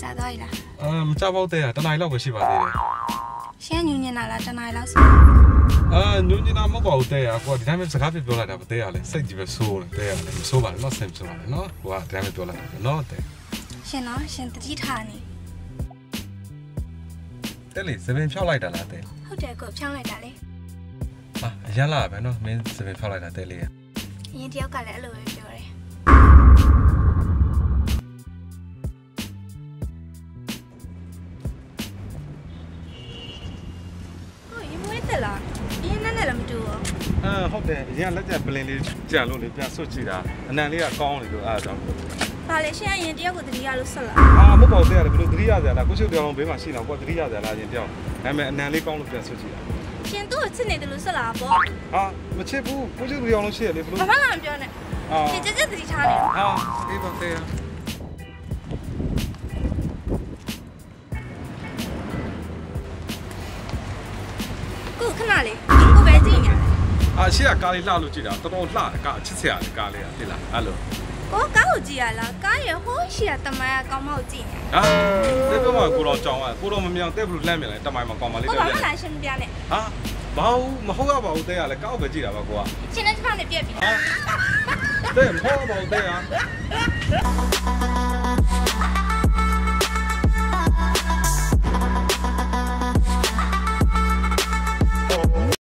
ကြာသွားပြီလားမကြပေါ့တဲ့တနိုင်လောက်ပဲရှိပါသေးတယ်ရှင်းညညနာလားတနိုင်လောက်စီညညနာမဟုတ်ပါဘူးတဲ့ကွာဒီတိုင်းပဲစကားပြောလိုက်တာမတဲ့ရလဲစိတ်ကြီးပဲဆိုးတယ်တဲ့ရလဲမဆိုးပါနဲ့တော့ဆင်ဆိုးပါနဲ့နော်ကွာဒီတိုင်းပဲပြောလိုက်တာနော်တဲ့ရှင်နော်ရှင်တတိထားနေတဲ့လေစပင်ဖြောက်လိုက်တာလားတဲ့ဟုတ်တယ်ကိုဖြောင်းလိုက်တာလေအရန်လာပဲနော်မင်းစပင်ဖြောက်လိုက်တာတဲ့လေအရင်တယောက်ကလည်းအဲ့လိုပဲပြောတယ်တက်လာအရင်နဲ့လည်းမတူဘူးဟုတ်တယ်အရင်လက်ကျန်ပလင်လေးကြံလို့လေပြန်ဆွတ်ကြည့်တာအနံလေးကကောင်းတယ်လို့အားကြောင့်ဘာလဲရှင်အရင်တယောက်ကိုတတိယလို့ဆက်လာမဟုတ်ပါဘူးတဲ့ရတယ်ဘယ်လိုတတိယဆရာလားကိုရှိတယောက်လုံးဘေးမှာရှိတော့ကိုတတိယဆရာလားရင်တယောက်ဒါပေမဲ့အနံလေးကောင်းလို့ပြန်ဆွတ်ကြည့်တာရှင်တို့ချစ်နေတယ်လို့ဆက်လာပေါ့မချစ်ဘူးကိုရှိတယောက်လုံးရှိရလေဘယ်လိုဘာမှလာမပြောနဲ့ရှင်ကြက်တတိထားနေအေးပါတဲ့ကိုခဏလေးကိုပဲကြည့်နေရှေ့ကကားလေးလှလို့ကြည့်တာတော်တော်လှတယ်ကားအချစ်စရာလေကားလေးသိလားအဲ့လိုကိုကားကိုကြည့်ရလားကားရဟိုးရှေ့ကတမိုင်းကကောင်းမောက်ကြည့်နေတဲ့ဘက်မှာကိုတော့ကြောင်ရကိုတော့မမြောင်တဲ့ဘလို့လှမ်းမြင်လိုက်တမိုင်းမှာကောင်းပါလိမ့်မယ်ကိုဘာမှလာရှင်းမပြနဲ့ဘာဘူးမဟုတ်ရပါဘူးတဲ့ရလဲကားကိုပဲကြည့်တာပါကိုကရှင်းတဲ့တစ်ဖက်နဲ့ပြက်ပြီတဲ့မဟုတ်ပါဘူးတဲ့ရ